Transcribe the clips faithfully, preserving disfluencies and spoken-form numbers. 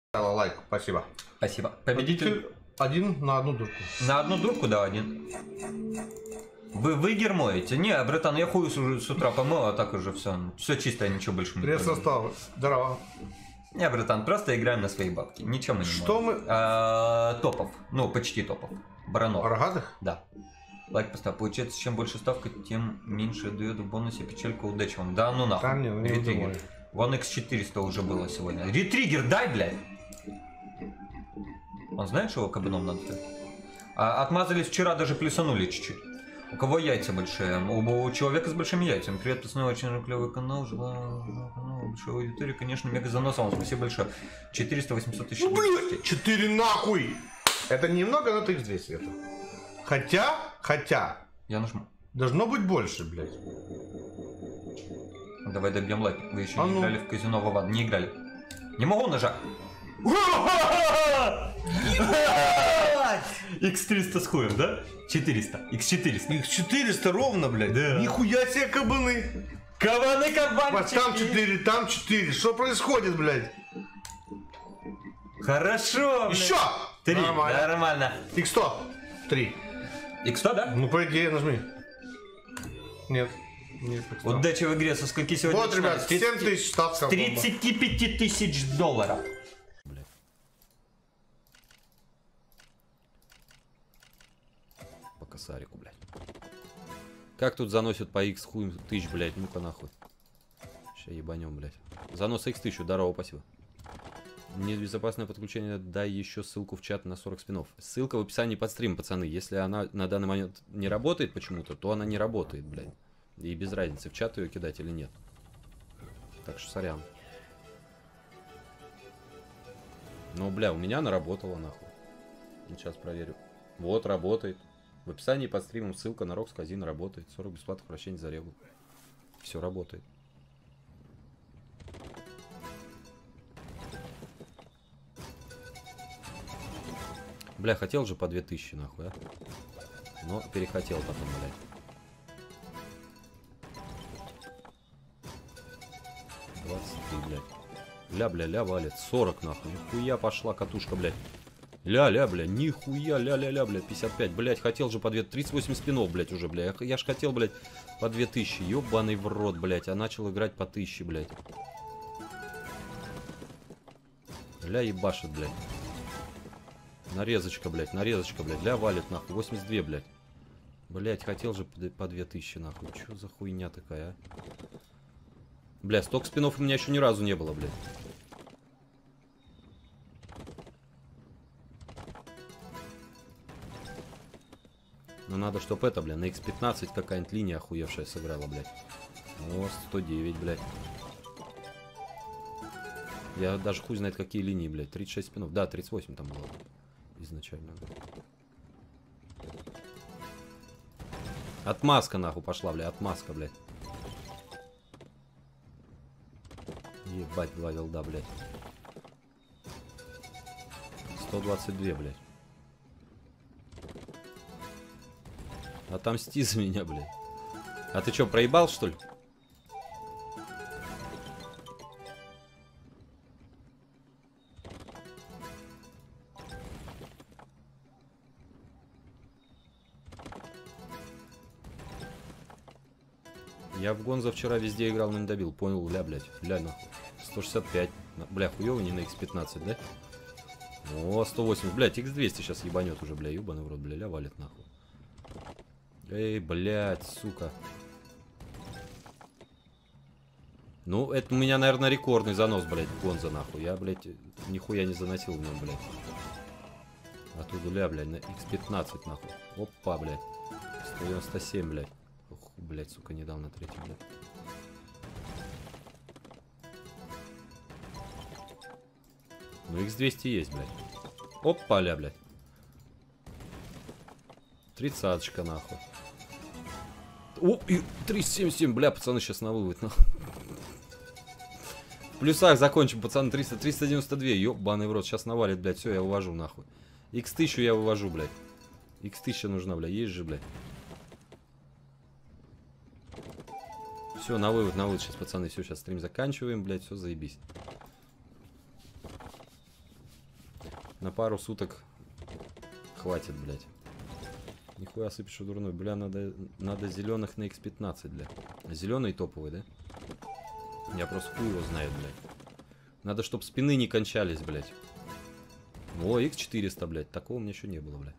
Лайк, спасибо. Спасибо. Победитель один на одну дурку. На одну дурку, да, один. Вы, вы гермоете? Не, братан, я хуй с, с утра помыл, а так уже все. Все чисто, ничего больше не Пресс состава. Здорово. Не, братан, просто играем на свои бабки. Ничего мы не Что можем. мы? А, топов. Ну, почти топов. Баранов. Рогатых? Да. Лайк поставь. Получается, чем больше ставка, тем меньше дает в бонусе печалька удачи вам. Да ну нахуй. Да, не, не Ретригер. Вон икс четыреста уже было сегодня. Ретригер дай, блядь. Он знает, что его кабаном надо ставить? А, отмазались вчера, даже плюсанули чуть-чуть. У кого яйца большие? У, у человека с большими яйцами. Привет, пацаны, очень клевый канал. Желаю большой аудитории. Конечно, мега занос вам. Спасибо большое. четыреста восемьсот тысяч. Ну, блядь, четыре нахуй! Это немного, но ты икс двести это. Хотя, хотя. Я нажму. Должно быть больше, блядь. Давай добьем лайк. Вы еще а не ну. играли в казино Вован. Не играли. Не могу нажать. икс триста с хуем, да? четыреста. икс четыреста. икс четыреста ровно, блядь. Да. Нихуя себе кабаны. Кабаны, кабанчики. Там четыре, там четыре. Что происходит, блядь? Хорошо, блядь. Еще! Три. Нормально. Нормально. икс сто. Три. икс сто, да? Ну, по идее, нажми. Нет. Нет, удачи в игре. Со скольки сегодня? Вот, ребят, семь тысяч ставка. тридцать пять тысяч долларов. Блядь. По косарику, блядь. Как тут заносят по икс хуй тысяч, блядь? Ну-ка нахуй. Сейчас ебанем, блядь. Занос икс тысячу. Здорово, спасибо. Небезопасное подключение. Дай еще ссылку в чат на сорок спинов. Ссылка в описании под стрим, пацаны. Если она на данный момент не работает почему-то, то она не работает, блядь. И без разницы, в чат ее кидать или нет. Так что сорян. Ну, бля, у меня она работала, нахуй. Сейчас проверю. Вот, работает. В описании под стримом ссылка на Рокс Казино работает. сорок бесплатных вращений за регу. Все работает. Бля, хотел же по две тысячи, нахуй, а? Но перехотел потом, блядь. двадцать три, блядь. Ля-бля-ля валит. сорок, нахуй. Нихуя пошла катушка, блядь. Ля-ля, бля. Нихуя, ля-ля-ля, блядь. пятьдесят пять, блядь. Хотел же по две... тридцать восемь спинов, блядь, уже, блядь. Я, я ж хотел, блядь, по две тысячи. Ёбаный в рот, блядь. А начал играть по тысяче, блядь. Ля ебашит, блядь. Нарезочка, блядь. Нарезочка, блядь. Ля валит, нахуй. восемьдесят два, блядь. Блядь, хотел же по две тысячи, нахуй. Чё за хуйня такая, а? Бля, столько спинов у меня еще ни разу не было, блядь. Ну надо, чтоб это, бля, на икс пятнадцать какая-нибудь линия охуевшая сыграла, блядь. О, сто девять, блядь. Я даже хуй знает какие линии, блядь. тридцать шесть спинов. Да, тридцать восемь там было изначально. Отмазка, нахуй, пошла, бля. Отмазка, блядь. Ебать, два вилда, блядь. сто двадцать два, блядь. Отомсти за меня, блядь. А ты что, проебал, что ли? Я в Гонзо вчера везде играл, но не добил. Понял, ля, блядь. Ля, нахуй. сто шестьдесят пять. Бля, хуёво не на икс пятнадцать, да? О, сто восемьдесят. Блядь, икс двести сейчас ебанет уже, бля. Ебаный в рот, бля, ля валит, нахуй. Эй, блядь, сука. Ну, это у меня, наверное, рекордный занос, блядь, Гонзо, нахуй. Я, блядь, нихуя не заносил в нем, блядь. Оттуда, ля, блядь, на икс пятнадцать, нахуй. Опа, блядь. сто девяносто семь, блядь. Ох, блядь, сука, не дал на третьем, блядь. Ну, икс двести есть, блядь. Опа, ля, блядь. Тридцаточка, нахуй. О, и триста семьдесят семь, бля, пацаны, сейчас на вывод, нахуй. В плюсах закончим, пацаны, триста, триста девяносто два, ёбаный в рот, сейчас навалит, блядь, все, я вывожу, нахуй. икс тысячу я вывожу, блядь. икс тысяча нужна, блядь, есть же, блядь. Все, на вывод, на вывод сейчас, пацаны, все, сейчас стрим заканчиваем, блядь, все, заебись. На пару суток хватит, блядь. Нихуя сыпешь дурной. Бля, надо, надо зеленых на икс пятнадцать, бля. Зеленый топовый, да? Я просто хуй его знает, блядь. Надо, чтоб спины не кончались, блядь. О, икс четыреста, блядь. Такого у меня еще не было, блядь.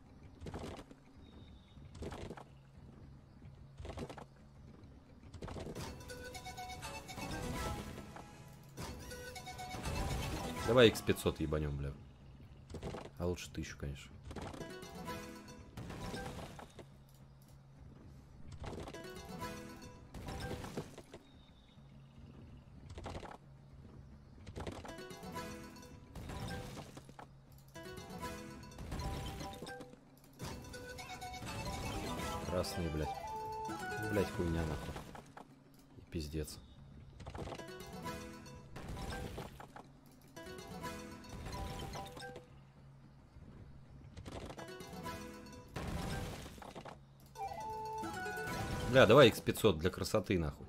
Давай икс пятьсот ебанем, бля. А лучше тысячу, конечно. Красные, блядь. Блядь, хуйня нахуй. И пиздец. Бля, давай икс пятьсот для красоты, нахуй.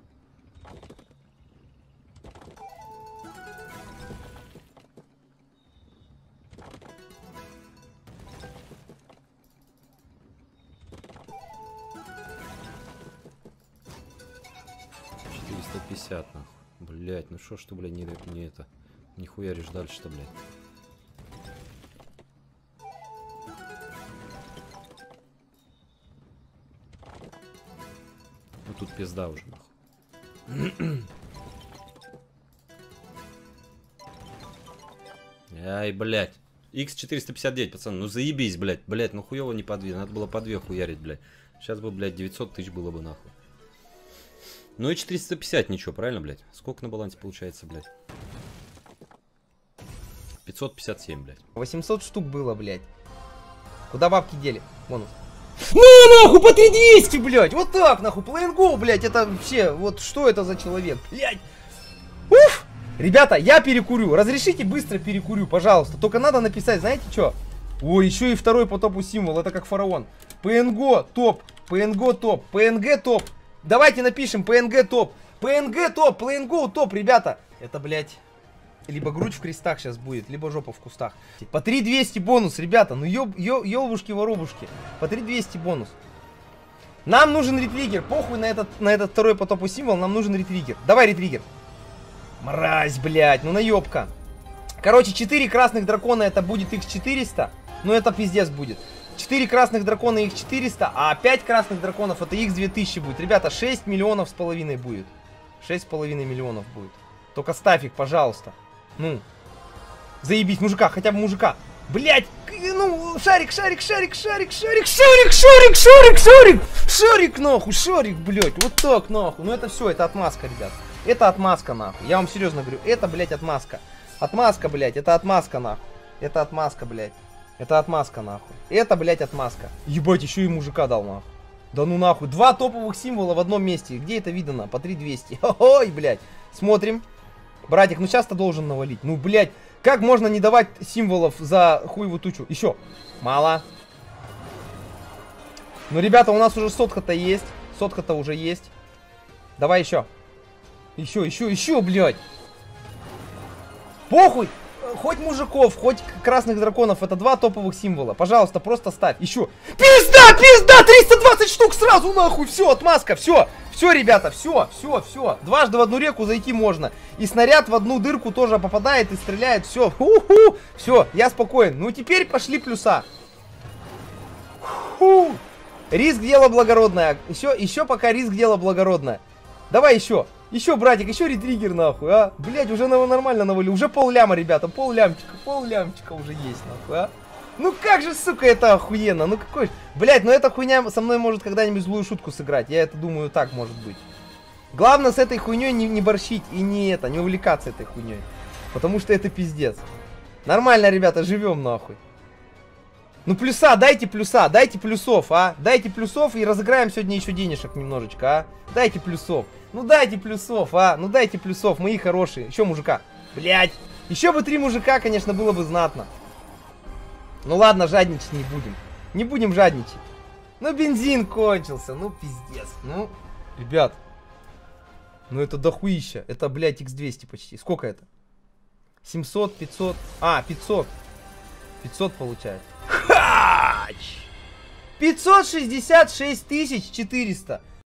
четыреста пятьдесят, нахуй. Блять, ну шо ж ты, блядь, не, не это. Не хуяришь дальше-то, блядь. Ну тут пизда уже, нахуй. Ай, блядь. икс четыреста пятьдесят девять, пацаны, ну заебись, блядь. Блядь, ну хуёво не по две. Надо было по две хуярить, блядь. Сейчас бы, блядь, девятьсот тысяч было бы, нахуй. Ну и четыреста пятьдесят ничего, правильно, блядь? Сколько на балансе получается, блядь? пятьсот пятьдесят семь, блядь. восемьсот штук было, блядь. Куда бабки дели? Бонус. На, нахуй, по три двести, блядь. Вот так, нахуй. Play and Go, блядь. Это вообще, вот что это за человек, блядь. Уф. Ребята, я перекурю. Разрешите быстро перекурю, пожалуйста. Только надо написать, знаете что? Ой, еще и второй по топу символ. Это как фараон. пи эн джи топ. пи эн джи топ. пи эн джи топ. Давайте напишем пи эн джи топ. пи эн джи топ. Play and Go топ, ребята. Это, блядь, либо грудь в крестах сейчас будет, либо жопа в кустах. По три двести бонус, ребята. Ну ёб, ёб, ёбушки-воробушки. По три двести бонус. Нам нужен ретриггер. Похуй на этот, на этот второй по топу символ. Нам нужен ретриггер. Давай ретриггер. Мразь, блядь. Ну наебка. Короче, четыре красных дракона это будет икс четыреста. Ну это пиздец будет. четыре красных дракона икс четыреста, а пять красных драконов это икс две тысячи будет. Ребята, шесть миллионов с половиной будет. шесть с половиной миллионов будет. Только ставь их, пожалуйста. Ну. Заебись, мужика, хотя бы мужика. Блять, ну, шарик, шарик, шарик, шарик, шарик, шарик, шарик, шарик, шарик. Шарик, нахуй, шарик, блять. Вот так, нахуй. Ну это все, это отмазка, ребят. Это отмазка, нахуй. Я вам серьезно говорю, это, блять, отмазка. Отмазка, блять, это отмазка, нахуй. Это отмазка, блять. Это отмазка, нахуй. Это, блять, отмазка. Ебать, еще и мужика дал, нахуй. Да ну нахуй. Два топовых символа в одном месте. Где это видано? По три двести. Ой, блять. Смотрим. Братик, ну сейчас-то должен навалить. Ну, блять. Как можно не давать символов за хуевую тучу? Еще. Мало. Ну, ребята, у нас уже сотка-то есть. Сотка-то уже есть. Давай еще. Еще, еще, еще, блядь. Похуй. Хоть мужиков, хоть красных драконов. Это два топовых символа. Пожалуйста, просто ставь. Еще. Пизда, пизда. триста двадцать штук сразу, нахуй. Все, отмазка, все. Все, ребята, все, все, все. Дважды в одну реку зайти можно. И снаряд в одну дырку тоже попадает и стреляет. Все, ху-ху. Все, я спокоен. Ну, теперь пошли плюса. Ху. Риск дело благородное. Еще, еще пока риск дело благородное. Давай еще. Еще, братик, еще ретриггер, нахуй, а. Блять, уже нормально навалил. Уже пол ляма, ребята. Пол лямчика, пол лямчика уже есть, нахуй, а. Ну как же, сука, это охуенно. Ну какой... Блять, ну эта хуйня со мной может когда-нибудь злую шутку сыграть. Я это думаю, так может быть. Главное с этой хуйней не, не борщить и не это, не увлекаться этой хуйней. Потому что это пиздец. Нормально, ребята, живем, нахуй. Ну плюса, дайте плюса, дайте плюсов, а. Дайте плюсов и разыграем сегодня еще денежек немножечко, а. Дайте плюсов. Ну дайте плюсов, а. Ну дайте плюсов, мои хорошие. Еще мужика. Блять. Еще бы три мужика, конечно, было бы знатно. Ну ладно, жадничать не будем. Не будем жадничать. Ну бензин кончился, ну пиздец. Ну, ребят. Ну это дохуища. Это, блядь, икс двести почти. Сколько это? семьсот, пятьсот. А, пятьсот. пятьсот получает. Хач! пятьсот шестьдесят шесть тысяч четыреста.